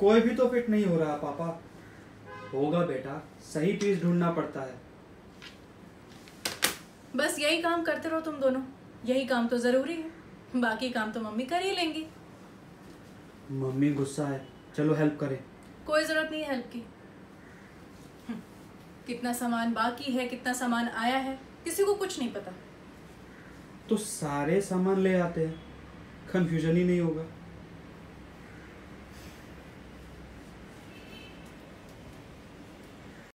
कोई भी तो फिट नहीं हो रहा पापा। होगा बेटा, सही पीस ढूंढना पड़ता है। बस यही काम करते रहो तुम दोनों, यही काम तो जरूरी है, बाकी काम तो मम्मी कर ही लेंगी। मम्मी गुस्सा है, चलो हेल्प करें। कोई जरूरत नहीं है हेल्प की। कितना सामान बाकी है, कितना सामान आया है, किसी को कुछ नहीं पता। तो सारे सामान ले आते हैं, कंफ्यूजन ही नहीं होगा।